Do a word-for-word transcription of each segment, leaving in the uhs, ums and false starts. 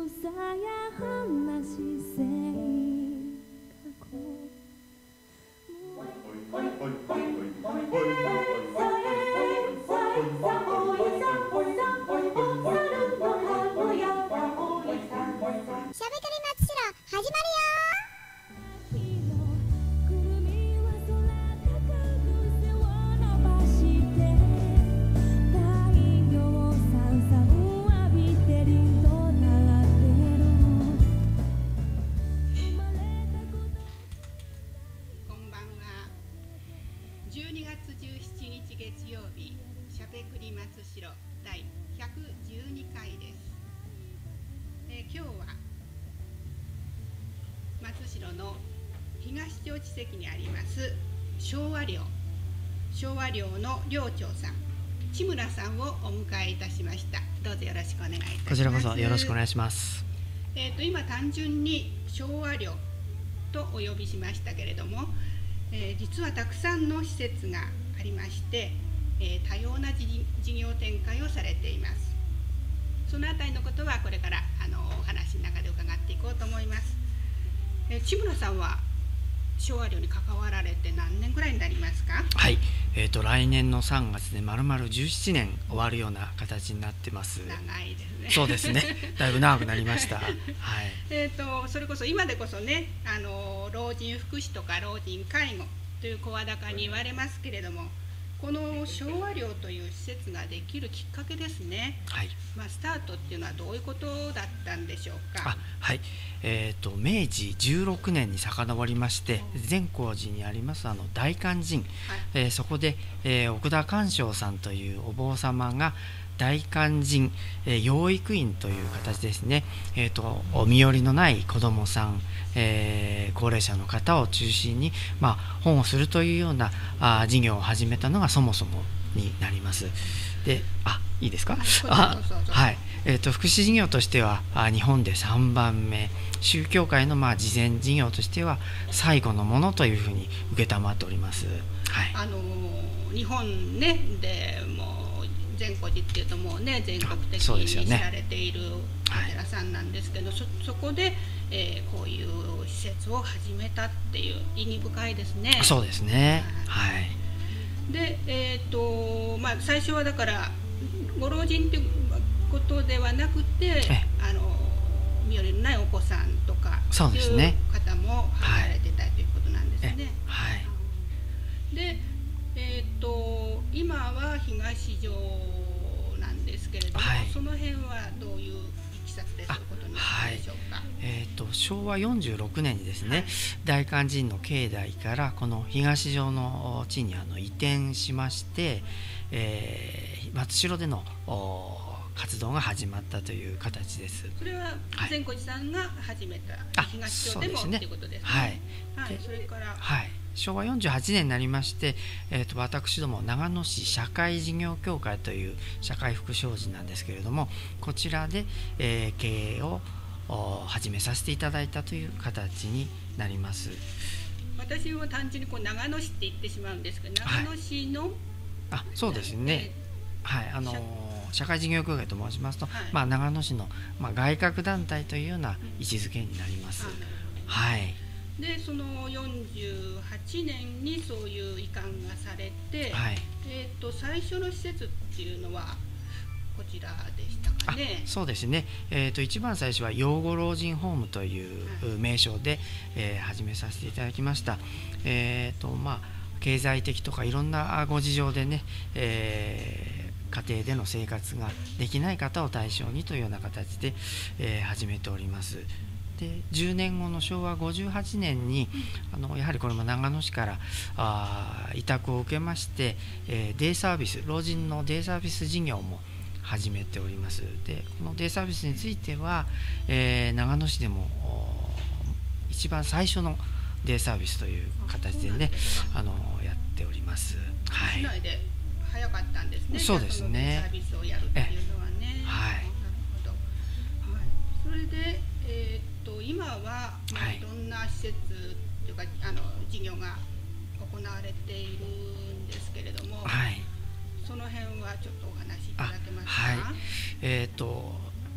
じゅうにがつじゅうしちにち月曜日、しゃべくり松代だいひゃくじゅうにかいです。えー、今日は松代の東町地跡にあります昭和寮、昭和寮の寮長さん、千村さんをお迎えいたしました。どうぞよろしくお願いいたします。 こちらこそよろしくお願いします。 えーと今単純に昭和寮とお呼びしましたけれども、えー、実はたくさんの施設がありまして、えー、多様な事業展開をされています。そのあたりのことはこれからあのお話の中で伺っていこうと思います。えー、千村さんは昭和寮に関わられて何年ぐらいになりますか？ はい、えーと来年のさんがつで丸々じゅうななねん終わるような形になってます。 長いですね。 そうですね。だいぶ長くなりました。はい。 えっとそれこそ今でこそね、あの老人福祉とか老人介護という声高に言われますけれども、この昭和寮という施設ができるきっかけですね。 はい。 まあスタートっていうのはどういうことだったんでしょうか？ あ、はい。えーと明治じゅうろくねんに遡りまして、善光寺にありますあの大勧進、はい、えー、そこで、えー、奥田寛照さんというお坊様が大勧進、えー、養育院という形ですね、えーと身寄りのない子どもさん、えー、高齢者の方を中心に、まあ、本をするというようなあ事業を始めたのがそもそもになります。で、あ、いいですか？あ、はい。えーと福祉事業としてはあ日本でさんばんめ、宗教界のまあ慈善事業としては最後のものというふうに承っております。はい。 あの日本ねでもう善光寺っていうともうね全国的に知られているお寺さんなんですけど、そ, そこで、えー、こういう施設を始めたっていう意義深いですね。 そうですね。はい。 で、えーとまあ、最初はだからご老人ということではなくて、あの身寄りのないお子さんとかいう方も入られてたということなんですね。 はい。 で、えーと今は東条なんですけれども、はい、その辺はどういういきさつでそういうことになったんでしょうか？はい、 えーと昭和よんじゅうろくねんにですね、はい、大勧進の境内からこの東条の地にあの移転しまして、えー、松代での活動が始まったという形です。 それは善光寺さんが始めた、はい、東町でもということですね。 はい。 はい、それから、 はい、昭和よんじゅうはちねんになりまして、えー、と私ども長野市社会事業協会という社会福祉法人なんですけれども、こちらで、えー、経営を始めさせていただいたという形になります。 私も単純にこう長野市って言ってしまうんですけど、長野市の、はい、 あ、そうですね。はい、あの社会事業協会と申しますと、はい、まあ、長野市の、まあ、外郭団体というような位置づけになります。うん、はい。 でそのよんじゅうはちねんにそういう移管がされて、はい、えー、と最初の施設っていうのはこちらでしたかね？ そうですね、えー、と一番最初は養護老人ホームという名称で、えー、始めさせていただきました。えーとまあ、経済的とかいろんなご事情でね、えー、家庭での生活ができない方を対象にというような形で、えー、始めております。でじゅうねんごの昭和ごじゅうはちねんに、あのやはりこれも長野市からあ委託を受けまして、えー、デイサービス、老人のデイサービス事業も始めております。でこのデイサービスについては、えー、長野市でも一番最初のデイサービスという形でね、あのやっております。はい。 市内で早かったんですね。 そうですね。 デイサービスをやるっていうのはね。 はい。なるほど。はい。それで、えー、っと今は、まあ、いろんな施設というかあの事業が行われているんですけれども、はい、その辺はちょっとお話しいただけますか？ はい。えー、っと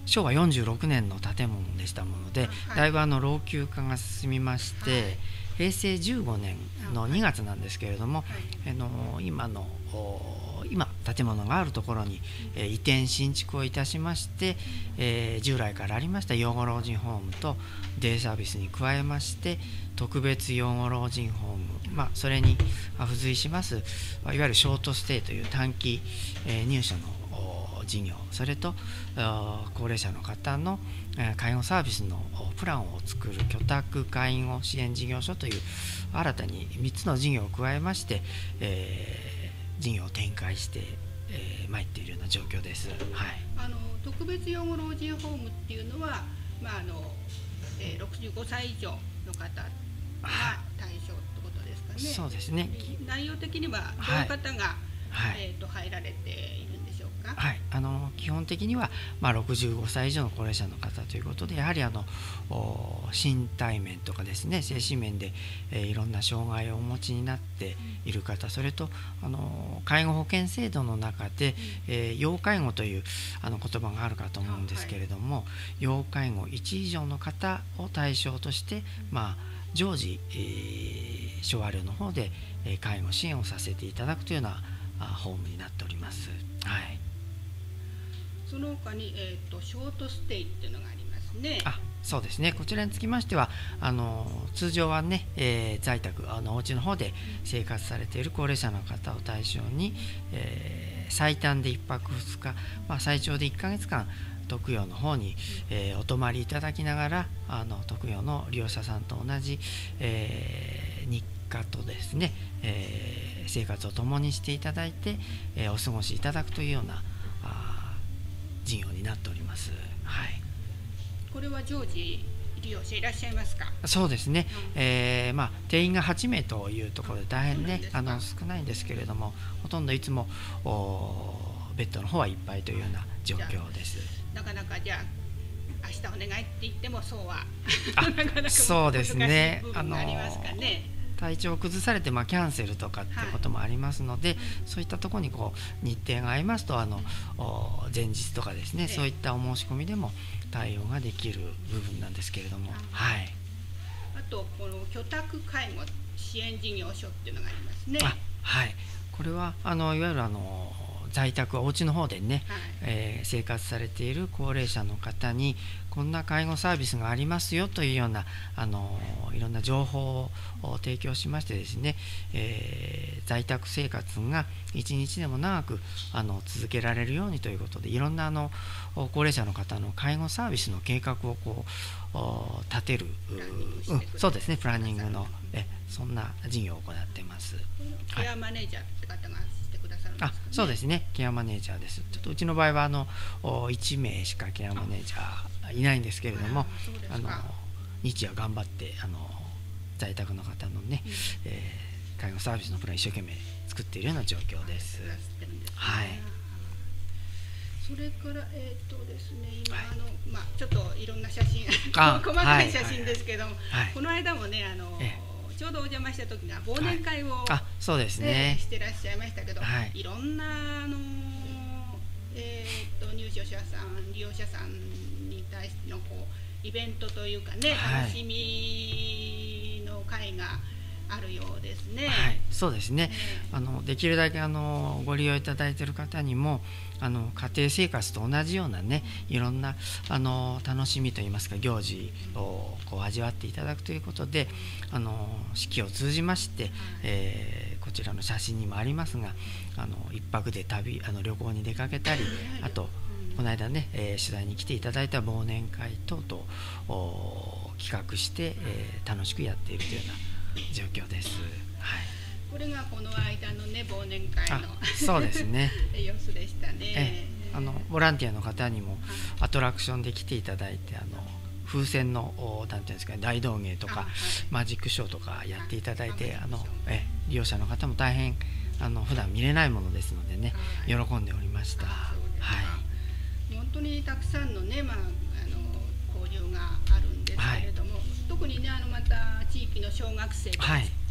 しょうわよんじゅうろくねんの建物でしたもので、 はい、 だいぶあの老朽化が進みまして、はい、へいせいじゅうごねんのにがつなんですけれども、はい、あの今の今建物があるところに、えー、移転新築をいたしまして、えー、従来からありました養護老人ホームとデイサービスに加えまして特別養護老人ホーム、まあ、それに付随しますいわゆるショートステイという短期、えー、入所の事業、それと高齢者の方の介護サービスのプランを作る居宅介護支援事業所という新たにみっつの事業を加えまして、えー、事業を展開してえー、参っているような状況です。はい、 あの特別養護老人ホームっていうのは、まああのえー、ろくじゅうごさい以上の方が対象ってことですかね。 そうですね。 内容的にはどういう方が、はい、えー、と入られているんでしょうか。 はい、あの基本的には、まあ、ろくじゅうごさい以上の高齢者の方ということで、やはりあの身体面とかですね、精神面で、えー、いろんな障害をお持ちになっている方、それとあの介護保険制度の中で、えー、要介護というあの言葉があるかと思うんですけれども、はい、要介護いち以上の方を対象として、まあ、常時、えー、昭和寮の方で、えー、介護支援をさせていただくというようなホームになっております。はい、 その他に、えーと、ショートステイっていうのがありますね。 あ、そうですね。こちらにつきましては、あの通常はね、えー、在宅あのお家の方で生活されている高齢者の方を対象に、えー、最短でいっぱくふつか、まあ、最長でいっかげつかん特養の方に、えー、お泊まりいただきながら、あの特養の利用者さんと同じ、えー、日課とですね、えー、生活を共にしていただいて、えー、お過ごしいただくというようなあ事業になっております。はい、 これは常時利用者いらっしゃいますか。 そうですね、うん、えーまあ、定員がはちめいというところで大変ね、あの少ないんですけれども、ほとんどいつもベッドの方はいっぱいというような状況です。 なかなかじゃあ明日お願いって言ってもそうはなかなかそうですね、 あのー体調を崩されて、まあ、キャンセルとかってこともありますので、はい、そういったところにこう日程が合いますと、あの前日とかですね、そういったお申し込みでも対応ができる部分なんですけれども、はい、 あとこの居宅介護支援事業所っていうのがありますね。 あ、はい、これはあのいわゆるあの在宅お家の方でね、はい、えー、生活されている高齢者の方にこんな介護サービスがありますよというようなあのいろんな情報を提供しましてですね、えー、在宅生活が一日でも長くあの続けられるようにということで、いろんなあの高齢者の方の介護サービスの計画をこう立てる、うん、そうですね、プランニングのえそんな事業を行っています。 ケアマネージャーって方がしてくださるんですかね。 あ、そうですね、ケアマネージャーです。ちょっとうちの場合はあのいちめいしかケアマネージャーいないんですけれども、あの日夜頑張ってあの在宅の方のね、うん、えー、介護サービスのプラン一生懸命作っているような状況です。はい。 それからえっ、ー、とですね、今、はい、あのまあちょっといろんな写真細かい写真ですけども、はいはい、この間もねあの、ええ、ちょうどお邪魔した時には忘年会を、はい、 あ、そうですね、 してらっしゃいましたけど、はい、いろんなあの、えー、と入所者さん利用者さんに対してのこうイベントというかね、楽しみの会があるようですね。 はい、そうですね、えー、あのできるだけあのご利用いただいている方にもあの家庭生活と同じようなね、いろんなあの楽しみといいますか行事をこう味わっていただくということで、あの四季を通じまして、はい、えー、こちらの写真にもありますが、あの一泊で旅あの旅行に出かけたり、あとこの間ね、えー、取材に来ていただいた忘年会等々企画して、えー、楽しくやっているというような状況です。はい、 これがこの間のね忘年会のそうですね様子でしたね。 えあのボランティアの方にもアトラクションで来ていただいて、あの風船のなんていうんですか、大道芸とか、はい、マジックショーとかやっていただいて、あのえ利用者の方も大変あの普段見れないものですのでね、喜んでおりました。はい、 本当にたくさんのね、まあ、あの交流があるんですけれども、はい、特にねあのまた地域の小学生とか、はい、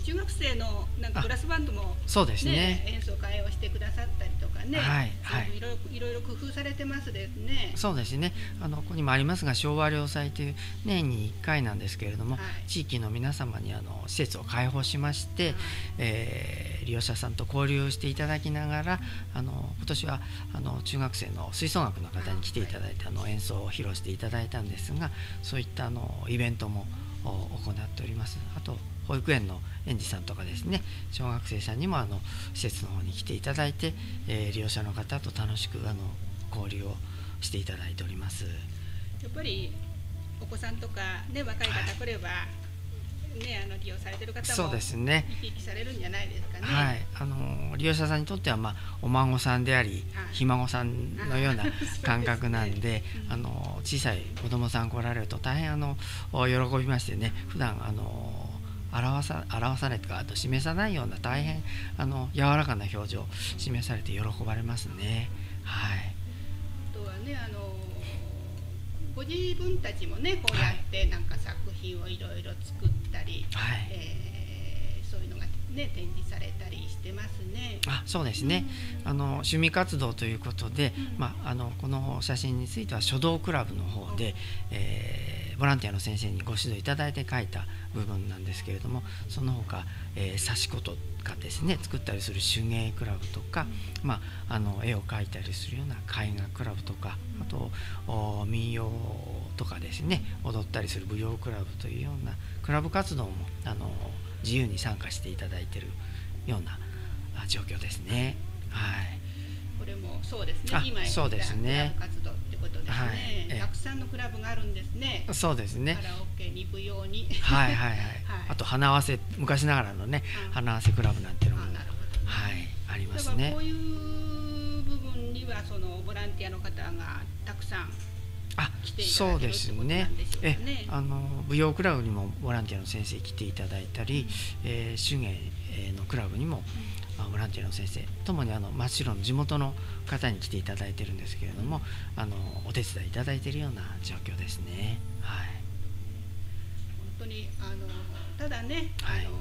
中学生のなんかブラスバンドも、ね、 そうですね、 演奏会をしてくださったりとかね、 はいはい、 いろいろいろいろ工夫されてますですね。 そうですね、あのここにもありますが、昭和良祭という年にいっかいなんですけれども、はい、地域の皆様にあの施設を開放しまして、はい、えー、利用者さんと交流していただきながら、あの今年はあの中学生の吹奏楽の方に来ていただいて、あの演奏を披露していただいたんですが、そういったあのイベントも行っております。あと保育園の園児さんとかですね、小学生さんにもあの施設の方に来ていただいて、えー、利用者の方と楽しくあの交流をしていただいております。 やっぱりお子さんとか、ね、若い方来れば、はいね、あの利用されている方もそうですね、 生き生きされるんじゃないですかね。 はい、あの利用者さんにとっては、まあ、お孫さんであり、はい、ひ孫さんのような感覚なんで、ね、うん、あの小さい子供さん来られると大変あの喜びましてね、普段あの表さ表されてかあと示さないような大変あの柔らかな表情を示されて喜ばれますね。はい。 あとはね、あのご自分たちもね、こうやってなんか作品をいろいろ作ったり、はい、えー、そういうのがね展示されたりしてますね。 あ、そうですね。うん、あの趣味活動ということで、うん、まああのこの写真については書道クラブの方で、うん、えー、ボランティアの先生にご指導いただいて描いた部分なんですけれども、その他、えー、刺し子とかですね、作ったりする手芸クラブとか、うん、まああの絵を描いたりするような絵画クラブとか、あと民謡とかですね、踊ったりする舞踊クラブというようなクラブ活動もあの自由に参加していただいているような状況ですね。はい。 これもそうですね。今やったクラブ活動ってことですね。はい、たくさんのクラブがあるんですね。 そうですね。 カラオケに舞踊に。 はいはいはい。はい、あと花合わせ、昔ながらのね、花合わせクラブなんていうのも、あ、なるほどね、はい、ありますね。 こういう部分にはそのボランティアの方がたくさん来ていただけるってことなんでしょうかね。 そうですね。え、あの舞踊クラブにもボランティアの先生来ていただいたり、うん、えー、手芸のクラブにも、うん、ボランティアの先生ともにあの松代の地元の方に来ていただいてるんですけれども、あのお手伝いいただいているような状況ですね。はい。 本当にあのただね、はい、あの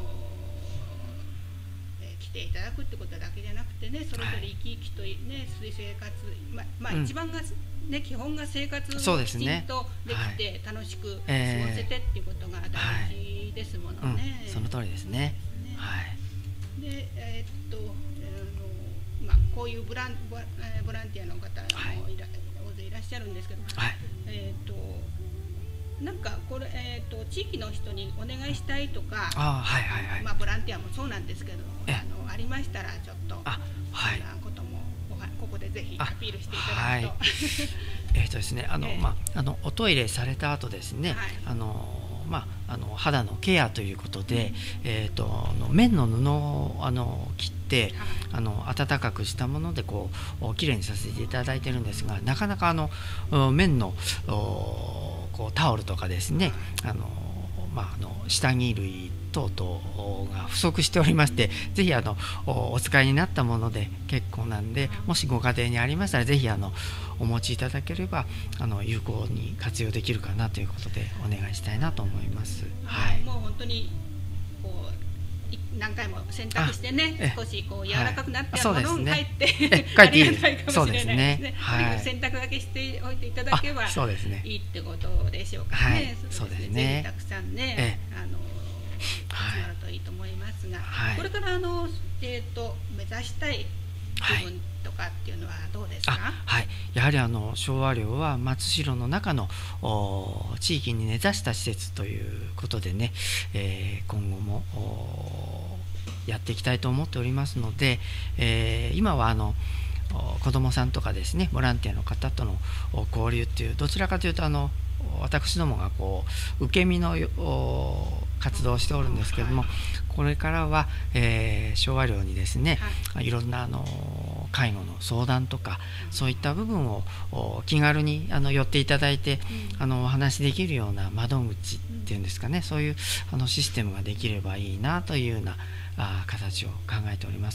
えー、来ていただくってことだけじゃなくてね、それぞれ生き生きとね、水生活、ままあ、うん、一番がね、基本が生活をきちんとできて楽しく過ごせてっていうことが大事ですものね。 はい、うん、その通りですね。はい。 で、えー、っと、あのまあこういうブランボボランティアの方もいら、はい、大勢いらっしゃるんですけど、はい、えー、っとなんかこれ、えー、っと地域の人にお願いしたいとか、 あ、はいはいはい、 まあボランティアもそうなんですけど、あのありましたらちょっと、 あ、はい、 そんなこともここでぜひアピールしていただくと。はい、 えっとですね、あの、えー、まああのおトイレされた後ですね、はい、あのまあ、あの肌のケアということで、うん、えー、と綿の布をあの切って、はい、あの暖かくしたものでこうきれいにさせていただいてるんですが、なかなかあの綿のこうタオルとかですね、あの、まあ、あの下着類等々が不足しておりまして、ぜひあの お, お使いになったもので結構なんで、もしご家庭にありましたらぜひあのお持ちいただければあの有効に活用できるかなということでお願いしたいなと思います。はい、 もう本当にこう何回も洗濯してね、少しこう柔らかくなったものを帰ってありがたいかもしれないですね。洗濯だけしておいていただけばいいってことでしょうかね。そうですね。たくさんね、あの集まるといいと思いますが、はい、これからあの、えー、と目指したい部分とかっていうのはどうですか？ はい、やはりあの昭和寮は松代の中の地域に根ざした施設ということでね、えー、今後もやっていきたいと思っておりますので、えー、今はあの子どもさんとかですね、ボランティアの方との交流っていう、どちらかというとあの私どもがこう受け身の活動をしておるんですけれども、これからは、えー、昭和寮にですね、はい、いろんなあの介護の相談とか、そういった部分を気軽にあの寄っていただいて、うん、あのお話しできるような窓口っていうんですかね、そういうあのシステムができればいいなというようなあ形を考えております。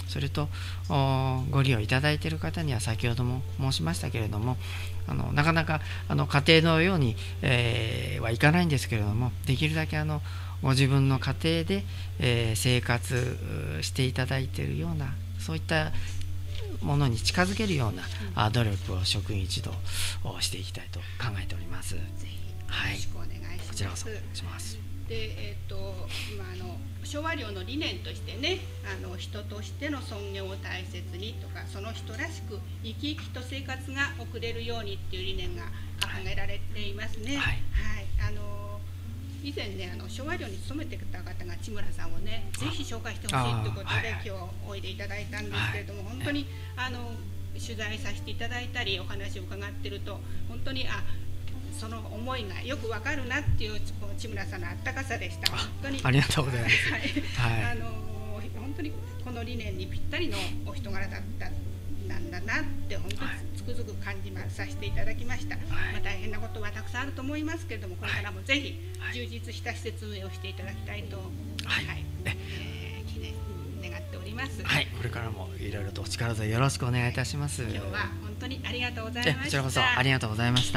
それとご利用いただいている方には先ほども申しましたけれども、あのなかなかあの家庭のように、えー、はいかないんですけれども、できるだけあのご自分の家庭で、えー、生活していただいているような、そういったものに近づけるような、うん、努力を職員一同していきたいと考えております。ぜひよろしくお願いします。はい、こちらこそお願いします。 で、えーとまあ、あの昭和寮の理念としてね、あの人としての尊厳を大切にとか、その人らしく生き生きと生活が送れるようにっていう理念が掲げられていますね。はい、はい、あの以前ね、あの昭和寮に勤めてた方が千村さんをね、ぜひ紹介してほしいということで、はいはい、今日おいでいただいたんですけれども、はい、本当にあの取材させていただいたりお話を伺ってると、本当にあその思いがよくわかるなっていう千村さんのあったかさでした。本当にありがとうございます。 はい、あの本当にこの理念にぴったりのお人柄だったなんだなって本当につくづく感じさせていただきました。はい、まあ、大変なことはたくさんあると思いますけれども、これからもぜひ充実した施設運営をしていただきたいと、はいはい、えー、記念願っております。 はい、これからもいろいろとお力添えよろしくお願いいたします。 今日は本当にありがとうございました。 こちらこそありがとうございました。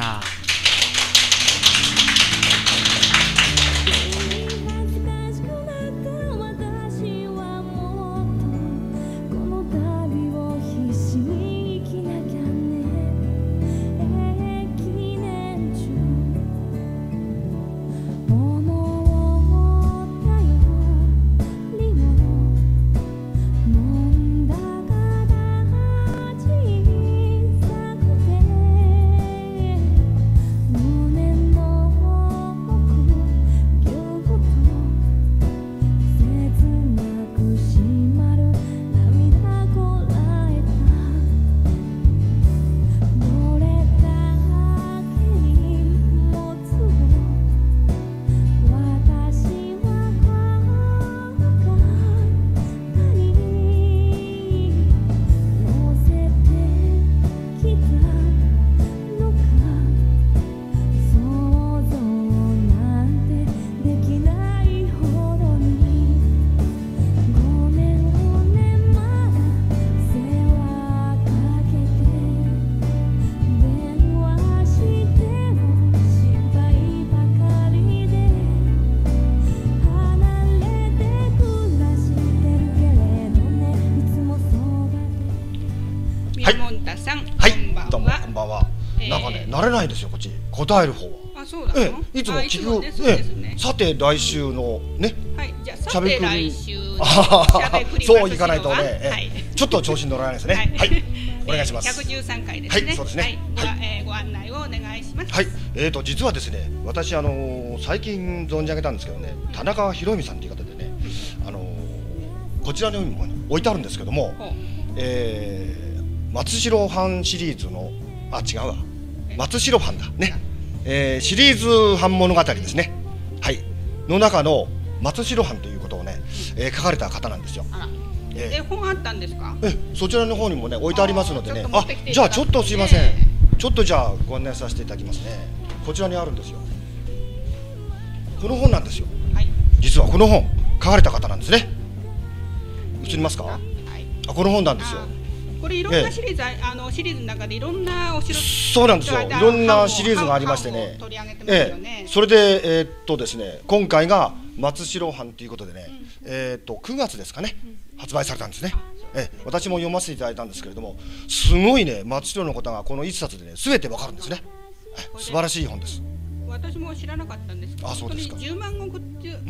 なんかね、慣れないですよ、こっち答える方は。 あ、そうだの。 ええ、いつも聞く。ええ、さて来週のね。 はい、じゃあさて来週のそういかないとね、ちょっと調子に乗らないですね。はい、お願いします。 ひゃくじゅうさんかいですね。 はい、そうですね。 はい、ご案内をお願いします。 はい、えっと実はですね、私あの最近存じ上げたんですけどね、田中博文さんという方でね、あのこちらのようにも置いてあるんですけども、えー、松代藩シリーズのあ違うわ松代藩だね、えー、シリーズ藩物語ですね、はいの中の松代藩ということをね、えー、書かれた方なんですよ。 あら、えー、え本あったんですか？ えそちらの方にもね置いてありますのでね、あじゃあちょっとすいません、えー、ちょっとじゃあご案内させていただきますね。こちらにあるんですよ。この本なんですよ、はい、実はこの本書かれた方なんですね。映りますか？はい、あこの本なんですよ。 これいろんなシリーズ、ええ、あのシリーズの中でいろんなお城、 そうなんですよ。いろんなシリーズがありましてね。 取り上げてますよね。 ええ、それでえー、っとですね、今回が松代藩ということでね、うん、えー、っとくがつですかね、うん、発売されたんですね。ええ、私も読ませていただいたんですけれども、すごいね松代のことがこの一冊でね全てわかるんですね。素晴らしい本です。 私も知らなかったんですけど、 あそうですか。 本当にじゅうまんごくっていう、うん、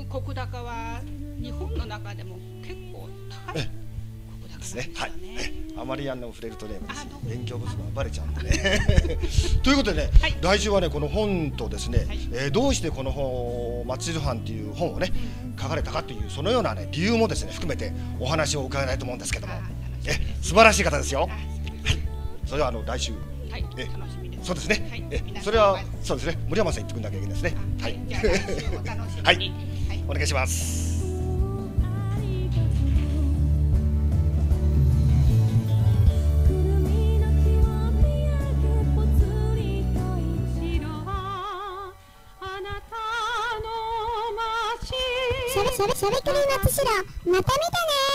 石高は日本の中でも結構高い。ええですね。はい。あまりあの触れるとね、勉強不足がバレちゃうんでね。ということでね、はい、来週はねこの本とですね、はい、えー、どうしてこの本松代藩っていう本をね、うん、書かれたかというそのようなね理由もですね含めてお話を伺いたいと思うんですけども、え素晴らしい方ですよ。はい。それはあの来週。はい。え楽しみです。そうですね。はい、えそれはそうですね。森山さん言ってくんなきゃいけないですね。はい。じゃあ来週お楽しみに。はい。お願いします。 しゃべしゃべしゃべくり松代、また見てね。